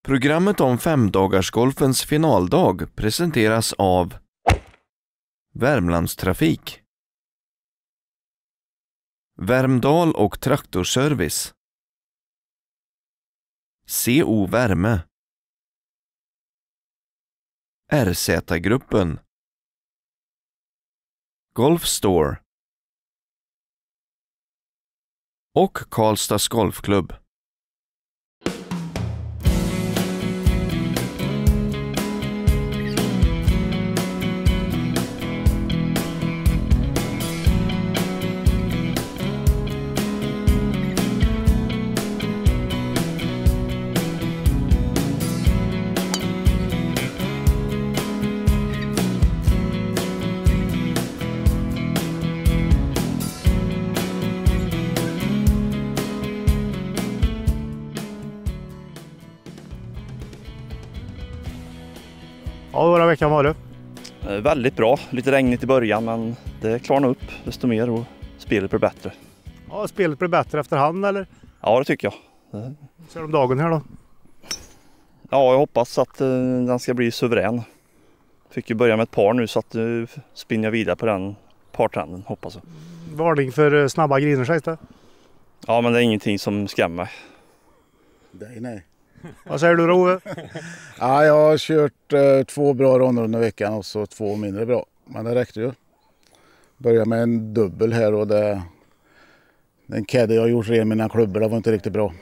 Programmet om femdagarsgolfens finaldag presenteras av Värmlandstrafik, Värmdal och traktorservice, CO Värme, RZ-gruppen, Golf Store och Karlstads Golfklubb. Ja, några veckan var det. Väldigt bra. Lite regnigt i början, men det klarnar upp desto mer och spelet blir bättre. Ja, spelet blir bättre efterhand, eller? Ja, det tycker jag. Ser de dagen här då? Ja, jag hoppas att den ska bli suverän. Fick ju börja med ett par nu, så att nu spinner jag vidare på den partrenden, hoppas jag. Varning för snabba griner, sägs det? Ja, men det är ingenting som skrämmer. Nej. Vad säger du, Ove? Ja, jag har kört 2 bra ronder under veckan och så 2 mindre bra. Men det räckte ju. Började med en dubbel här och den caddy jag gjort ren mina klubbor, det var inte riktigt bra.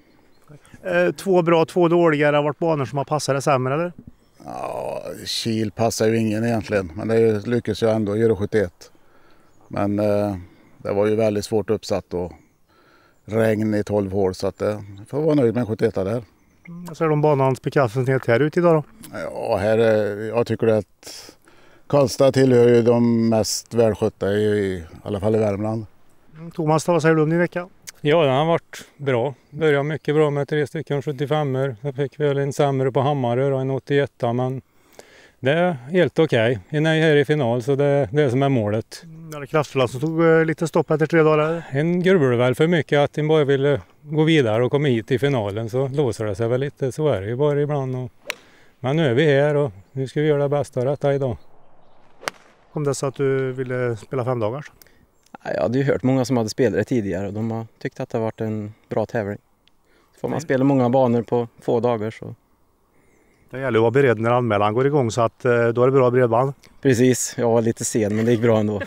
2 bra, 2 dåliga. Det har varit banor som har passat det sämre, eller? Ja, Kil passar ju ingen egentligen. Men det lyckades jag ändå göra 71. Men det var ju väldigt svårt uppsatt och regn i 12 hål, så att jag får vara nöjd med 71 där. Vad säger du om banans beskaffenhet här ute idag då? Ja, jag tycker att Karlstad tillhör ju de mest välskötta i alla fall i Värmland. Thomas, vad säger du om din vecka? Ja, den har varit bra. Började mycket bra med 3 stycken 75-er. Jag fick väl en sämre på Hammarö och en 81, men det är helt okej. En är här i final, så det är det som är målet. Det kraftfulla som tog lite stopp efter 3 dagar. En grubblade väl för mycket att en bara ville gå vidare och komma hit i finalen, så låser det sig väl lite. Så är det ju bara ibland. Men nu är vi här och nu ska vi göra det bästa av detta idag. Kom det så att du ville spela 5 dagars? Jag hade ju hört många som hade spelat det tidigare och de har tyckt att det har varit en bra tävling. Får man spela många banor på få dagar så... Det gäller att vara beredd när anmälan går igång, så att då är det bra bredband. Precis, jag var lite sen men det gick bra ändå.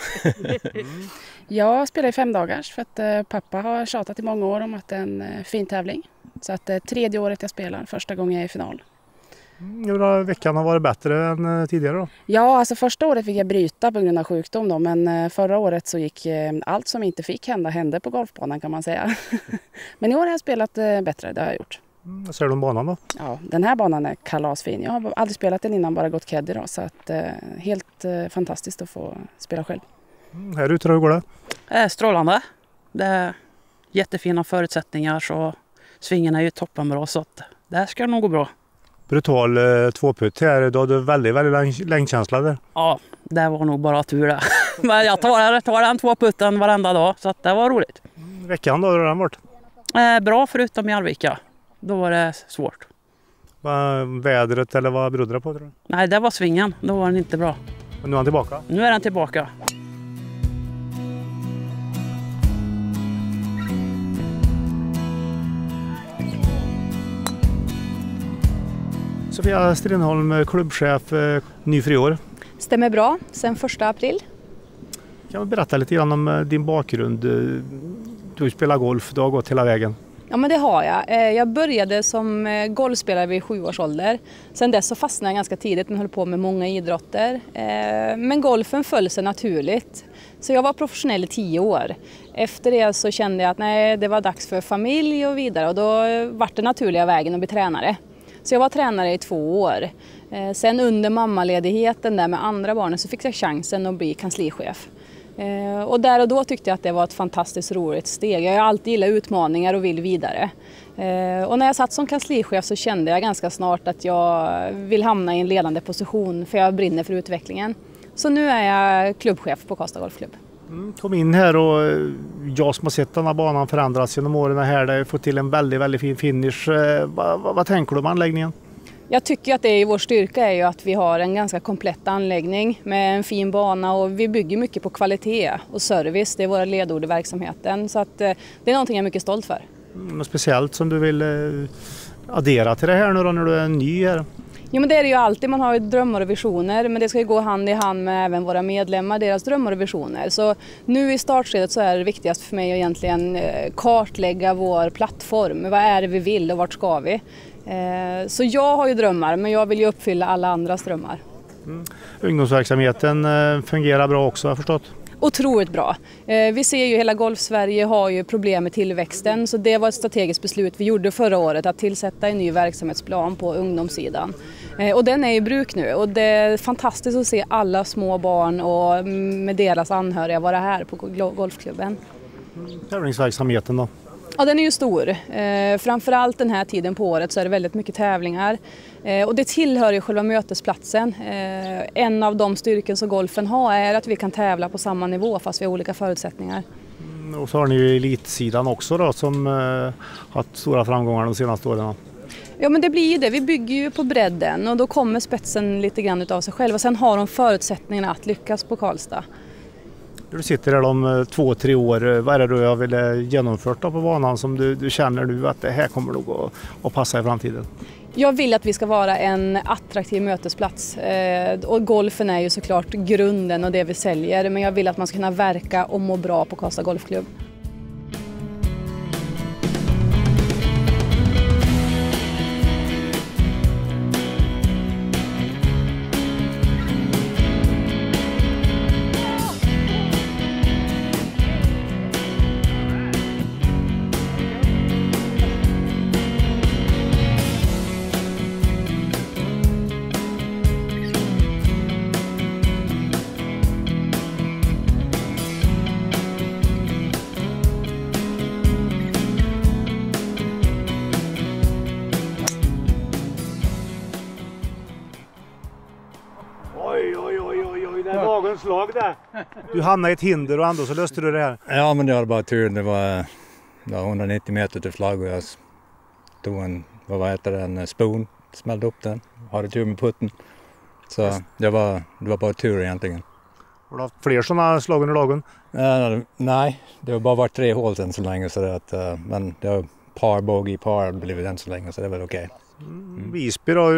Jag spelar i 5 dagars för att pappa har tjatat i många år om att det är en fin tävling. Så att 3:e året jag spelar, första gången jag är i final. Hur veckan har varit bättre än tidigare då? Ja, alltså första året fick jag bryta på grund av sjukdom då, men förra året så gick allt som inte fick hända på golfbanan, kan man säga. Men i år har jag spelat bättre, det har jag gjort. Vad säger du om banan då? Ja, den här banan är kalasfin. Jag har aldrig spelat den innan, bara gått caddy då, så att helt fantastiskt att få spela själv. Här ute, hur går det? Strålande. Det är jättefina förutsättningar, så svingen är ju toppenbra, så att det här ska nog gå bra. Brutal 2-putt här, då har du väldigt längdkänsla där. Ja, det var nog bara tur det. Men jag tar den 2-putten varenda dag, så att det var roligt. Veckan då, hur har den varit? Bra förutom i Arvika. Då var det svårt. Vädret eller vad berodde det på, tror du? Nej, det var svingen. Då var den inte bra. Men nu är han tillbaka? Nu är den tillbaka. Sofia Strindholm, klubbchef, ny för i år. Stämmer bra, sen 1 april. Kan du berätta lite grann om din bakgrund? Du spelar golf, du har gått hela vägen. Ja, men det har jag. Jag började som golfspelare vid 7 års ålder. Sen dess så fastnade jag ganska tidigt och höll på med många idrotter. Men golfen föll sig naturligt. Så jag var professionell i 10 år. Efter det så kände jag att det var dags för familj och vidare. Och då var det naturliga vägen att bli tränare. Så jag var tränare i 2 år. Sen under mammaledigheten där med andra barnen så fick jag chansen att bli kanslichef. Och där och då tyckte jag att det var ett fantastiskt roligt steg. Jag har alltid gillat utmaningar och vill vidare. Och när jag satt som kanslichef så kände jag ganska snart att jag vill hamna i en ledande position, för jag brinner för utvecklingen. Så nu är jag klubbchef på Karlstad Golfklubb. Kom in här och jag som har sett den här banan förändras genom åren här. Det har fått till en väldigt, väldigt fin finish. Vad tänker du om anläggningen? Jag tycker att det är vår styrka är ju att vi har en ganska komplett anläggning med en fin bana och vi bygger mycket på kvalitet och service. Det är våra ledord i verksamheten så att det är någonting jag är mycket stolt för. Något speciellt som du vill addera till det här nu då när du är ny här? Jo, men det är det ju alltid, man har ju drömmar och visioner men det ska ju gå hand i hand med även våra medlemmar, deras drömmar och visioner. Så nu i startskedet så är det viktigast för mig att egentligen kartlägga vår plattform. Vad är det vi vill och vart ska vi? Så jag har ju drömmar men jag vill ju uppfylla alla andras drömmar. Ungdomsverksamheten fungerar bra också har jag förstått. Otroligt bra. Vi ser ju hela Golf-Sverige har ju problem med tillväxten så det var ett strategiskt beslut vi gjorde förra året att tillsätta en ny verksamhetsplan på ungdomssidan. Och den är i bruk nu och det är fantastiskt att se alla små barn och med deras anhöriga vara här på golfklubben. Tävlingsverksamheten då? Ja, den är ju stor. Framförallt den här tiden på året så är det väldigt mycket tävlingar. Och det tillhör ju själva mötesplatsen. En av de styrken som golfen har är att vi kan tävla på samma nivå fast vi har olika förutsättningar. Och så har ni ju elitsidan också då som haft stora framgångar de senaste åren. Ja, men det blir ju det. Vi bygger ju på bredden och då kommer spetsen lite grann utav sig själv. Och sen har de förutsättningarna att lyckas på Karlstad. Du sitter där om 2-3 år. Vad är det då jag vill genomfört på banan som du känner nu att det här kommer nog att passa i framtiden? Jag vill att vi ska vara en attraktiv mötesplats och golfen är ju såklart grunden och det vi säljer men jag vill att man ska kunna verka och må bra på Karlstad Golfklubb. Det är dagens slag där. Du hamnade i ett hinder och ändå så löste du det här. Ja, men det var bara tur. Det var 190 meter till flagg och jag tog en spoon, smällde upp den, hade tur med putten. Så det var bara tur egentligen. Har du haft fler sådana slag under dagen? Nej, det har bara varit 3 hål än så länge. Så det men det har par, bogey, par blivit än så länge så det är väl okej. Visby då,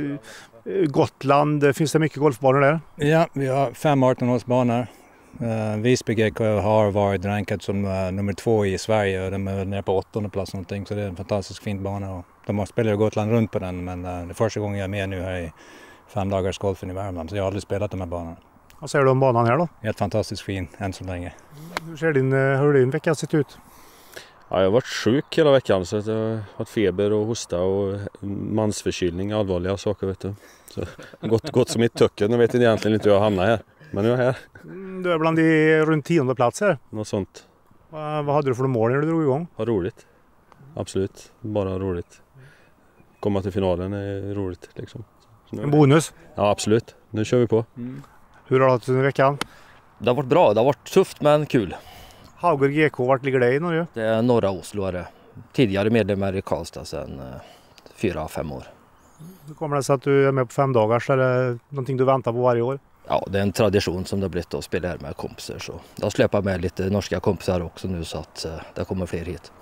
Gotland, finns det mycket golfbanor där? Ja, vi har 5 18-hålsbanor. Visby GK har varit rankad som nummer 2 i Sverige och de är nere på 8:e plats någonting så det är en fantastiskt fin bana. Och de har spelat Gotland runt på den men det är första gången jag är med nu här i 5 dagars golfen i Värmland så jag har aldrig spelat de här banorna. Vad säger du om banan här då? Helt fantastiskt fin än så länge. Hur din vecka sett ut? Ja, jag har varit sjuk hela veckan så jag har haft feber och hosta och mansförkylning, allvarliga saker vet du. Så gått som ett töcken, jag vet egentligen inte hur jag hamnar här. Men nu är jag här. Du är bland de runt 10:e plats här. Något sånt. Vad hade du för mål när du drog igång? Ja, roligt. Absolut, bara roligt. Komma till finalen är roligt liksom. En bonus? Ja, absolut. Nu kör vi på. Hur har det varit under veckan? Det har varit bra, det har varit tufft men kul. Hauger GK, vart ligger det i Norge? Det är norra Oslo är det. Tidigare medlemmar i Karlstad sedan 4-5 år. Hur kommer det sig att du är med på 5 dagar? Är det någonting du väntar på varje år? Ja, det är en tradition som det har blivit att spela här med kompisar. Så jag har släpat med lite norska kompisar också nu så att det kommer fler hit.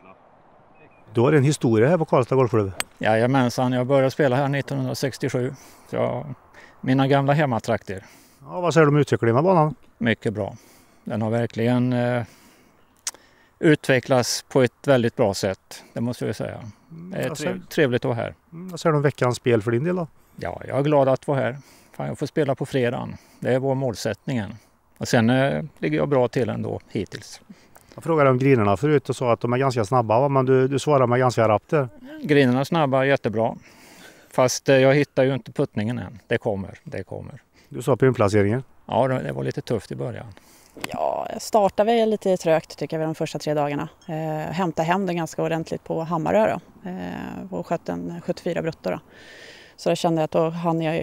Du har en historia här på Karlstad Golfklubb. Jajamensan, jag började spela här 1967. Så mina gamla hemmatrakter. Ja, vad säger du om utvecklingen av banan? Mycket bra. Den har verkligen utvecklats på ett väldigt bra sätt, det måste jag säga. Det är trevligt att vara här. Vad säger du om veckans spel för din del då? Ja, jag är glad att vara här. Jag får spela på fredagen. Det är vår målsättningen. Och sen ligger jag bra till ändå hittills. Jag frågade om grinerna förut och sa att de är ganska snabba, men du svarar med ganska rappt där. Grinerna är snabba, jättebra. Fast jag hittar ju inte puttningen än. Det kommer. Du sa på inplaceringen? Ja, det var lite tufft i början. Ja, jag startade väl lite trögt tycker jag de första 3 dagarna. Hämtade hem det ganska ordentligt på Hammarö då. Och sköt en 74 brutto då. Så jag kände att då hann jag ju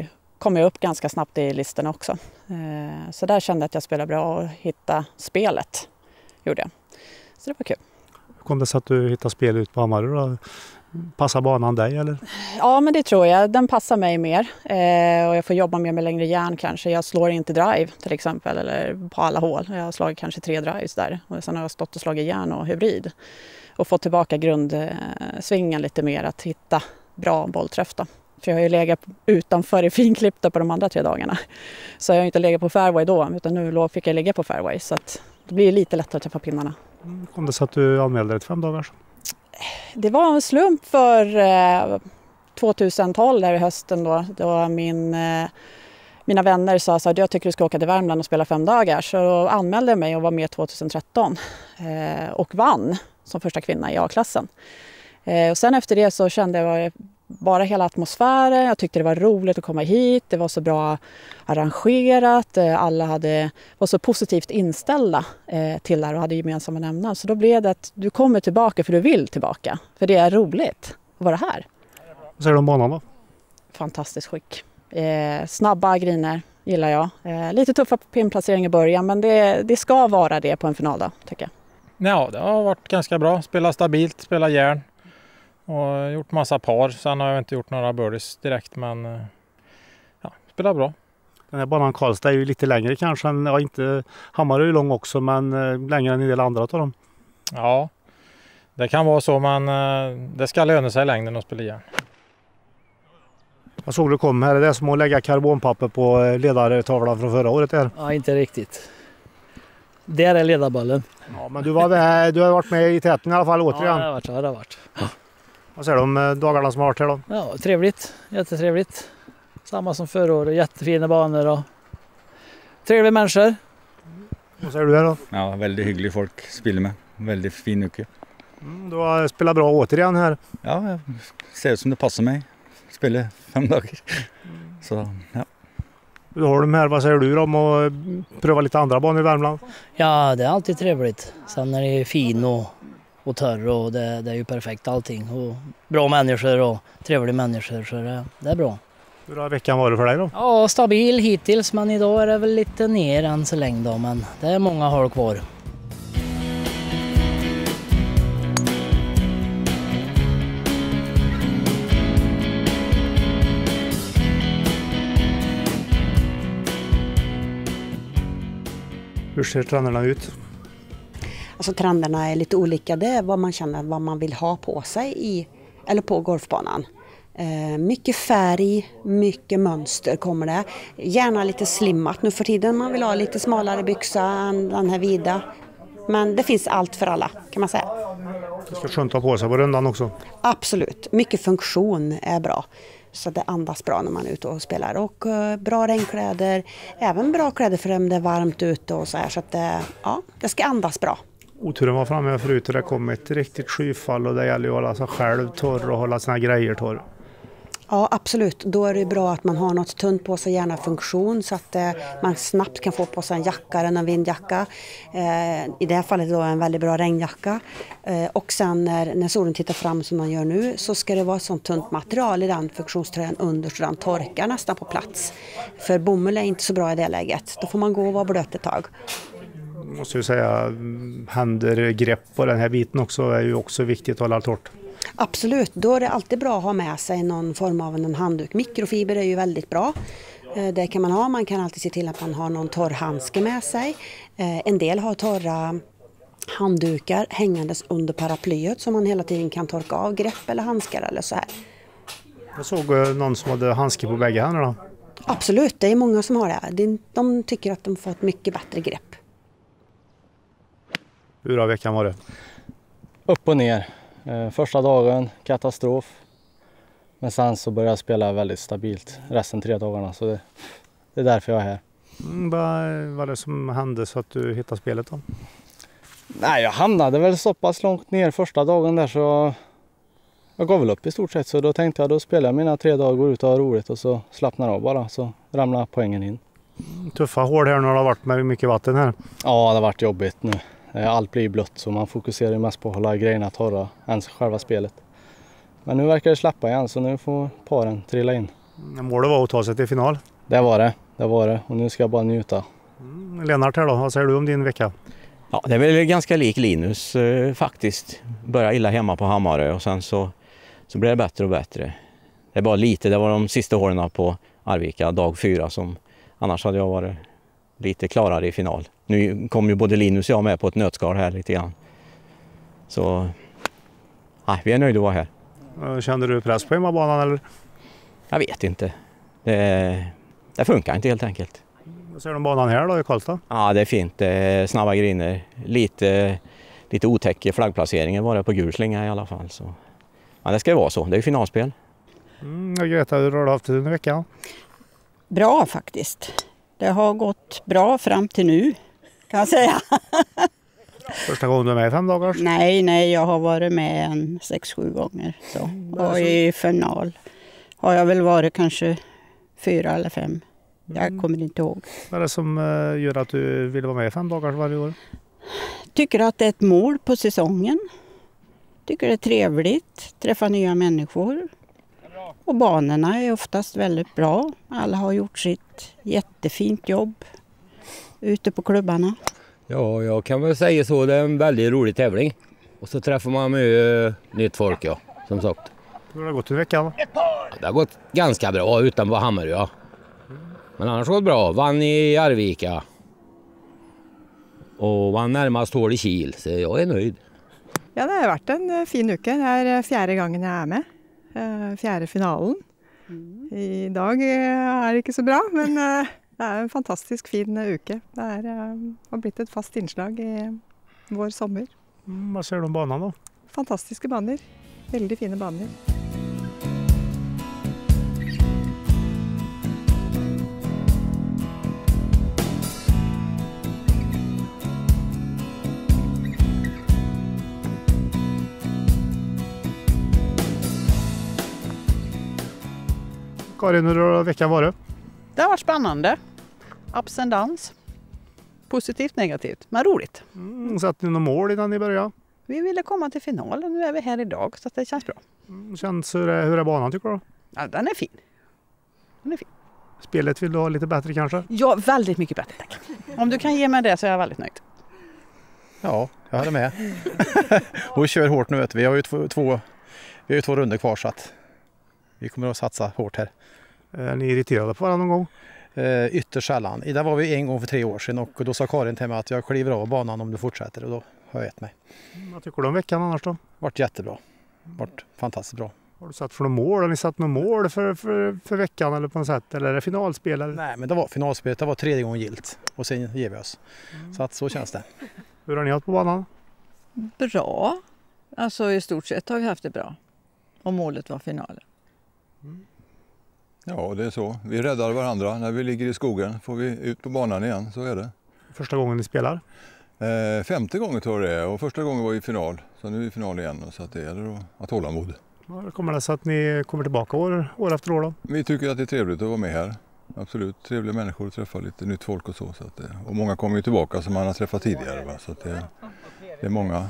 kom jag upp ganska snabbt i listorna också. Så där kände jag att jag spelade bra och hittade spelet. Gjorde jag. Så det var kul. Hur kom det sig att du hittade spel ut på Hammarö då? Passar banan dig eller? Ja, men det tror jag. Den passar mig mer. Och jag får jobba mer med längre järn kanske. Jag slår inte drive till exempel eller på alla hål. Jag har slagit kanske 3 drives där. Och sen har jag stått och slagit järn och hybrid. Och fått tillbaka grundsvingen lite mer att hitta bra bollträff då. För jag har ju legat utanför i finklippta på de andra 3 dagarna. Så jag har inte legat på fairway då, utan nu fick jag ligga på fairway. Så att det blir lite lättare att träffa pinnarna. Kom det så att du anmälde dig till 5 dagar? Det var en slump för 2012 där i hösten då mina vänner sa att jag tycker du ska åka till Värmland och spela 5 dagar. Så då anmälde jag mig och var med 2013 och vann som första kvinna i A-klassen. Och sen efter det så kände jag bara hela atmosfären. Jag tyckte det var roligt att komma hit. Det var så bra arrangerat. Alla var så positivt inställda till det och hade gemensamma nämnare. Så då blev det att du kommer tillbaka för du vill tillbaka. För det är roligt att vara här. Vad säger du om banan då? Fantastiskt skick. Snabba griner gillar jag. Lite tuffa på pinplacering i början, men det ska vara det på en final då, tycker jag. Ja, det har varit ganska bra. Spela stabilt, spela järn och gjort massa par. Sen har jag inte gjort några birdies direkt, men ja, spela bra. Den här banan Karlstad är ju lite längre kanske än, ja, inte Hammarö är ju lång också, men längre än en del andra av dem. Ja, det kan vara så, men det ska löna sig i längden att spela järn. Jag såg du kom här, det är som att lägga karbonpapper på ledartavlan från förra året där. Ja, inte riktigt. Där är ledarbollen. Ja, men du har varit med i täten i alla fall återigen. Ja, det har varit. Ja. Vad säger du om dagarna som har varit här då? Ja, trevligt. Jättetrevligt. Samma som förra året. Jättefina banor och trevliga människor. Vad säger du här då? Ja, väldigt hygglig folk spelar med. Väldigt fin mycket. Du har spelat bra återigen här. Ja, jag ser ut som det passar mig. Spelar 5 dagar. Så, ja. Du har de här, vad säger du om att pröva lite andra banor i Värmland? Ja, det är alltid trevligt. Sen är det ju fin och törr och det är ju perfekt allting. Och bra människor och trevliga människor, så det är bra. Hur har veckan varit för dig då? Ja, stabil hittills, men idag är det väl lite ner än så länge då, men det är många hål kvar. Hur ser trenderna ut? Alltså trenderna är lite olika. Det är vad man känner, vad man vill ha på sig eller på golfbanan. Mycket färg, mycket mönster kommer det. Gärna lite slimmat nu för tiden. Man vill ha lite smalare byxa än den här vida. Men det finns allt för alla, kan man säga. Det ska skönt ha på sig på rundan också. Absolut. Mycket funktion är bra. Så det andas bra när man är ute och spelar. Och bra regnkläder. Även bra kläder för om det är varmt ute och så här. Så att det ska andas bra. Oturen var framme förut och det kom ett riktigt skyfall. Och det gäller ju att hålla sig själv torr och hålla sina grejer torr. Ja, absolut. Då är det bra att man har något tunt på sig, gärna funktion, så att man snabbt kan få på sig en jacka eller en vindjacka. I det här fallet då en väldigt bra regnjacka. Och sen när solen tittar fram som man gör nu, så ska det vara ett sånt tunt material i den funktionströjan under så den torkar nästan på plats. För bomull är inte så bra i det läget. Då får man gå och vara blöt ett tag. Måste ju säga, händer grepp på den här biten också är ju också viktigt att hålla torrt. Absolut, då är det alltid bra att ha med sig någon form av en handduk. Mikrofiber är ju väldigt bra. Det kan man ha. Man kan alltid se till att man har någon torr handske med sig. En del har torra handdukar hängandes under paraplyet som man hela tiden kan torka av grepp eller handskar eller så här. Jag såg någon som hade handske på bägge händerna. Absolut, det är många som har det. De tycker att de får ett mycket bättre grepp. Hur har veckan varit? Upp och ner. Första dagen, katastrof. Men sen så började jag spela väldigt stabilt resten 3 dagarna. Så det är därför jag är här. Vad var det som hände så att du hittade spelet då? Nej, jag hamnade väl så pass långt ner första dagen där så jag gav väl upp i stort sett. Så då tänkte jag, då spelar jag mina 3 dagar, går ut och har roligt och så slappnar av bara. Så ramlar poängen in. Tuffa hål här när det har varit med mycket vatten här. Ja, det har varit jobbigt nu. Allt blir blött så man fokuserar mest på att hålla grejerna torra än själva spelet. Men nu verkar det släppa igen så nu får paren trilla in. Målet var att ta sig till final. Det var det. Och nu ska jag bara njuta. Lennart här då, vad säger du om din vecka? Ja, det är väl ganska lik Linus faktiskt. Börja illa hemma på Hammarö och sen så blir det bättre och bättre. Det är bara lite, det var de sista åren på Arvika, dag 4 som annars hade jag varit lite klarare i final. Nu kom ju både Linus och jag med på ett nötskal här lite grann. Så vi är nöjda att vara här. Kände du press på hemmabanan eller? Jag vet inte. Det funkar inte helt enkelt. Vad säger du om banan här då i Karlstad? Ja, det är fint. Snabba griner. Lite otäck flaggplaceringen var det på gul slinga i alla fall. Så. Ja, det ska ju vara så. Det är ju finalspel. Greta, hur har du haft det under veckan? Bra faktiskt. Det har gått bra fram till nu kan jag säga. Första gången du är med i 5 dagars? Nej, jag har varit med 6-7 gånger. Så. Och i final har jag väl varit kanske 4 eller 5. Jag kommer inte ihåg. Vad är det som gör att du vill vara med i 5 dagars varje år? Tycker att det är ett mål på säsongen. Tycker det är trevligt, träffa nya människor. Och banorna är oftast väldigt bra. Alla har gjort sitt jättefint jobb ute på klubbarna. Ja, jag kan väl säga så. Det är en väldigt rolig tävling. Och så träffar man mycket nytt folk, ja, som sagt. Hur har det gått i veckan? Det har gått ganska bra utan på Hammarö, ja. Men annars har det bra. Vann i Arvika. Och vann närmast hål i Kil, så jag är nöjd. Ja, det har varit en fin uke. Det är 4:e gången jag är med. 4:e finalen. Idag är det inte så bra, men det är en fantastisk fin uke. Det har blivit ett fast inslag i vår sommar. Vad säger du om banan då? Fantastiska banor. Väldigt fina banor. Karin, hur har veckan varit? Det har varit spännande. Ups and downs. Positivt, negativt, men roligt. Satt ni några mål innan ni började? Vi ville komma till final och nu är vi här idag så det känns bra. Hur är banan tycker du? Ja, den är fin. Spelet vill du ha lite bättre kanske? Ja, väldigt mycket bättre tack. Om du kan ge mig det så är jag väldigt nöjd. Ja, jag håller med. Och vi kör hårt nu. Vi har ju två runder kvar så att vi kommer att satsa hårt här. Är ni irriterade på varandra någon gång? Ytterst sällan. Där var vi en gång för 3 år sedan och då sa Karin till mig att jag kliver av banan om du fortsätter och då har jag gett mig. Vad tycker du om veckan annars då? Vart jättebra. Vart fantastiskt bra. Har du satt för några mål? Har ni satt några mål för veckan eller på något sätt? Eller är det finalspel? Eller? Nej, men det var finalspelet. Det var 3:e gången gilt och sen ger vi oss. Så att så känns det. Hur har ni haft på banan? Bra. Alltså i stort sett har vi haft det bra. Och målet var finalen. Ja, det är så. Vi räddar varandra. När vi ligger i skogen får vi ut på banan igen, så är det. Första gången ni spelar? 5:e gången tror jag det är och första gången var vi i final. Så nu är vi i final igen så att det gäller att hålla mod. Hur kommer det så att ni kommer tillbaka år efter år då? Vi tycker att det är trevligt att vara med här. Absolut, trevliga människor, träffa lite nytt folk och så. Att och många kommer ju tillbaka som man har träffat tidigare. Va? Så att det är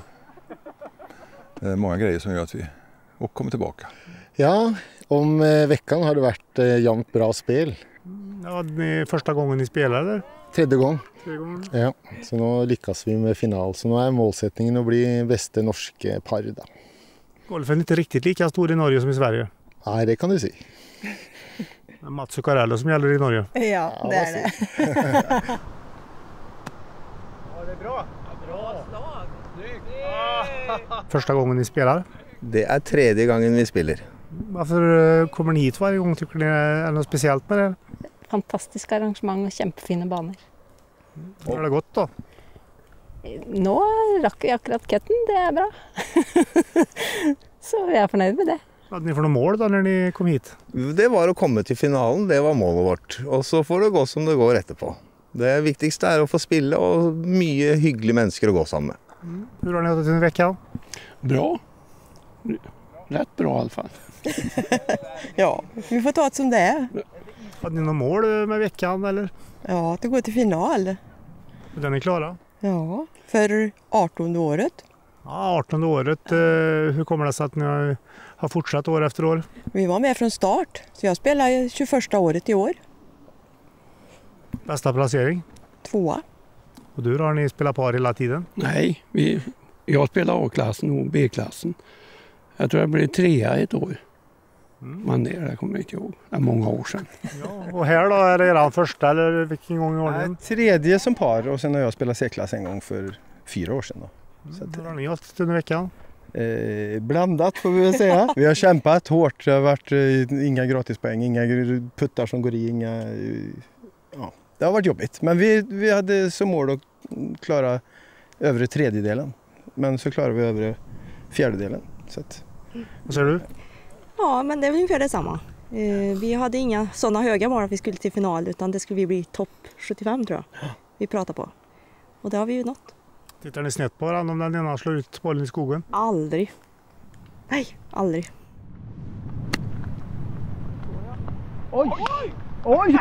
många grejer som gör att vi kommer tillbaka. Ja, om veckan har det varit jämnt bra spel. Ja, det är första gången ni spelar eller? 3:e gång. 3 gånger. Ja, så nu lyckas vi med final. Så nu är målsättningen att bli bästa norska par. Då. Golfen är inte riktigt lika stor i Norge som i Sverige. Nej, det kan du säga. Det är Mats Zuccarello som gäller i Norge. Ja, det är det. Ja, det är bra. Bra slag. Första gången ni spelar? Det är 3:e gången vi spelar. Varför kommer ni hit varje gång? Tycker ni är något speciellt med det? Fantastiska arrangemang och jättefina banor. Hur har det gått då? Nå rakk jag akkurat ketten, det är bra. Så jag är förnöjd med det. Hade ni för några mål då när ni kom hit? Det var att komma till finalen, det var målet vårt. Och så får det gå som det går efterpå. Det viktigaste är att få spela och mycket hyggliga människor att gå samman med. Hur har ni haft det i veckan? Bra. Rätt bra i alla fall. Ja, vi får ta det som det är. Hade ni några mål med veckan eller? Ja, det går till final. Är ni klara? Ja, för 18:e året. Ja, 18:e året. Hur kommer det sig att ni har fortsatt år efter år? Vi var med från start, så jag spelar 21:a året i år. Bästa placering? 2. Och du då, har ni spelat par hela tiden? Nej, jag spelar A-klassen och B-klassen. Jag tror jag blev 3 ett år. Men det kommer jag inte ihåg. Det är många år sedan. Ja, och här då, är det eran första eller vilken gång i ordningen? Tredje som par och sen har jag spelat C-klass en gång för 4 år sedan. Då. Så att, har ni hållit under veckan? Blandat får vi väl säga. Vi har kämpat hårt. Det har varit inga gratispoäng, inga puttar som går i, det har varit jobbigt. Men vi hade som mål att klara övre tredjedelen. Men så klarar vi övre fjärdedelen. Så att... Vad säger du? Ja, men det är ungefär detsamma. Vi hade inga sådana höga mål att vi skulle till final, utan det skulle bli topp 75 tror jag. Vi pratar på. Och det har vi ju nått. Tittar ni snett på varandra om den ena slår ut bollen i skogen? Aldrig. Nej, aldrig. Oj! Oj!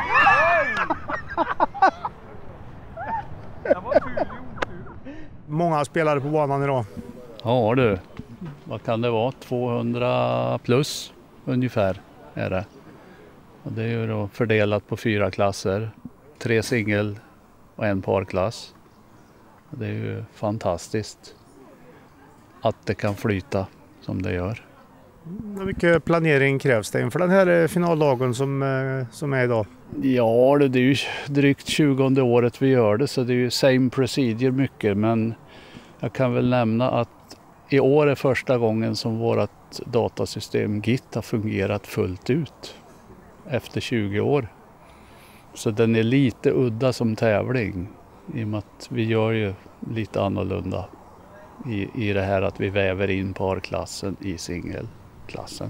Många spelare på banan idag. Ja du, vad kan det vara? 200 plus ungefär är det. Och det är ju då fördelat på 4 klasser. 3 singel och 1 parklass. Och det är ju fantastiskt att det kan flyta som det gör. Hur mycket planering krävs det inför den här finaldagen som är idag? Ja, det är ju drygt 20:e året vi gör det, så det är ju same procedure mycket. Men jag kan väl nämna att i år är första gången som vårt datasystem GIT har fungerat fullt ut efter 20 år. Så den är lite udda som tävling i och med att vi gör ju lite annorlunda i det här att vi väver in parklassen i singelklassen.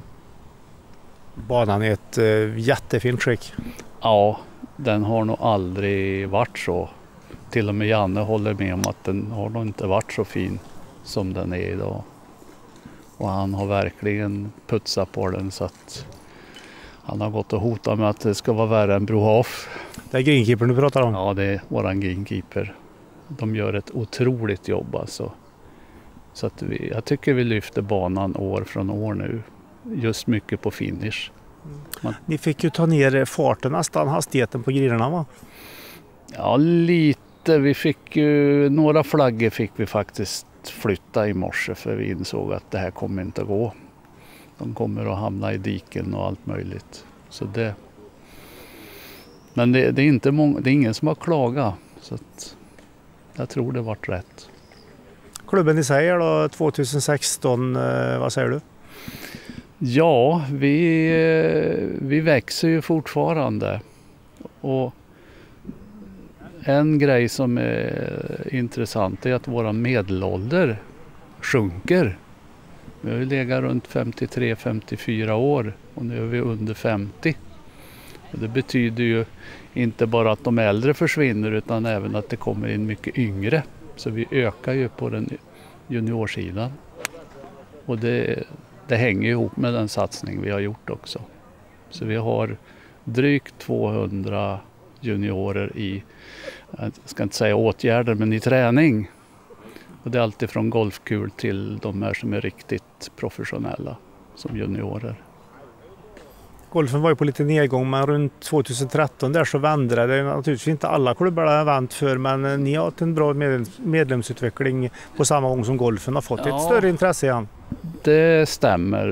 Banan är ett jättefint skick. Ja, den har nog aldrig varit så. Till och med Janne håller med om att den har nog inte varit så fin som den är idag. Och han har verkligen putsat på den så att han har gått och hotat med att det ska vara värre än Brohof. Det är greenkeepern du pratar om? Ja, det är våran greenkeeper. De gör ett otroligt jobb alltså. Så att jag tycker vi lyfter banan år från år nu. Just mycket på finish. Ni fick ju ta ner farten, nästan hastigheten på grillorna va? Ja, lite. Vi fick ju, några flaggor fick vi faktiskt flytta i morse för vi insåg att det här kommer inte att gå. De kommer att hamna i diken och allt möjligt. Så det, men det är inte det är ingen som har klagat. Så att jag tror det varit rätt. Klubben i sig då 2016, vad säger du? Ja, vi växer ju fortfarande. Och en grej som är intressant är att våra medelålder sjunker. Vi har ju legat runt 53-54 år och nu är vi under 50. Och det betyder ju inte bara att de äldre försvinner utan även att det kommer in mycket yngre. Så vi ökar ju på den juniorsidan. Och det hänger ihop med den satsning vi har gjort också. Så vi har drygt 200 juniorer i, jag ska inte säga åtgärder, men i träning. Och det är alltid från golfkul till de här som är riktigt professionella som juniorer. Golfen var ju på lite nedgång, men runt 2013 där så vände det. Det är naturligtvis inte alla klubbar det har vänt för, men ni har haft en bra medlemsutveckling på samma gång som golfen har fått ett större intresse igen. Det stämmer.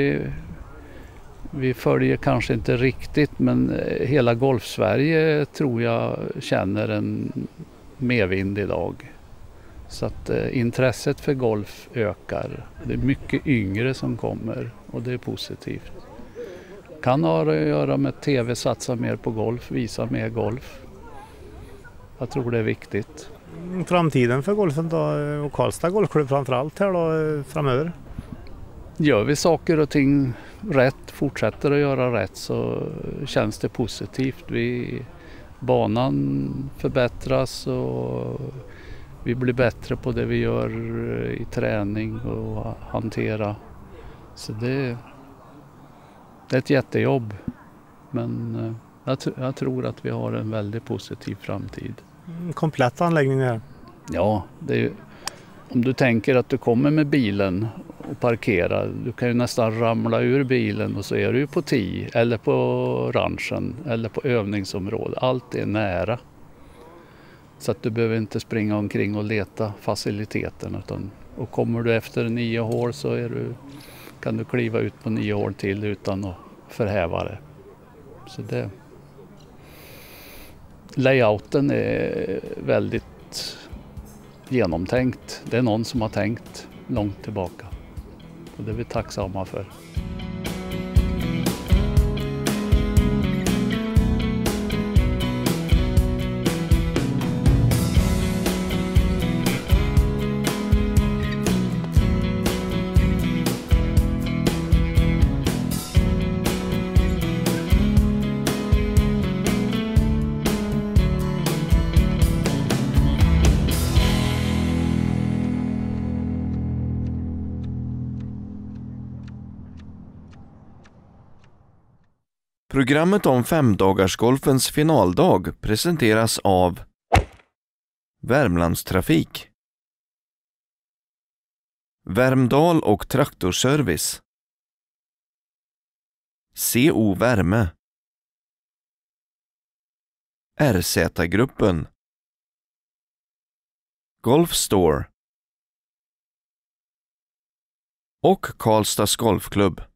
Vi följer kanske inte riktigt, men hela Golfsverige tror jag känner en medvind idag. Så att intresset för golf ökar. Det är mycket yngre som kommer och det är positivt. Kan ha att göra med att TV satsar mer på golf, visar mer golf. Jag tror det är viktigt. Framtiden för golfen då, och Karlstad golfklubb framförallt här då framöver? Gör vi saker och ting rätt, fortsätter att göra rätt så känns det positivt. Banan förbättras och vi blir bättre på det vi gör i träning och hantera. Så det är ett jättejobb. Men jag tror att vi har en väldigt positiv framtid. Komplett anläggning här. Ja, det är, om du tänker att du kommer med bilen och parkerar, du kan ju nästan ramla ur bilen och så är du ju på 10 eller på ranchen eller på övningsområdet. Allt är nära. Så att du behöver inte springa omkring och leta faciliteten. Och kommer du efter 9 hål så kan du kliva ut på 9 hål till utan att förhäva det. Så layouten är väldigt genomtänkt. Det är någon som har tänkt långt tillbaka. Och det är vi tacksamma för. Programmet om 5-dagarsgolfens finaldag presenteras av Värmlandstrafik, Värmdal och traktorservice, CO Värme, RZ-gruppen, Golf Store och Karlstads Golfklubb.